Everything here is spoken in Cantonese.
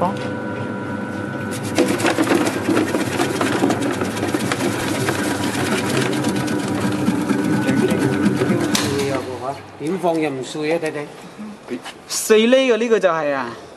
方。 點放又唔碎啊，弟弟。 4厘嘅呢個就係啊。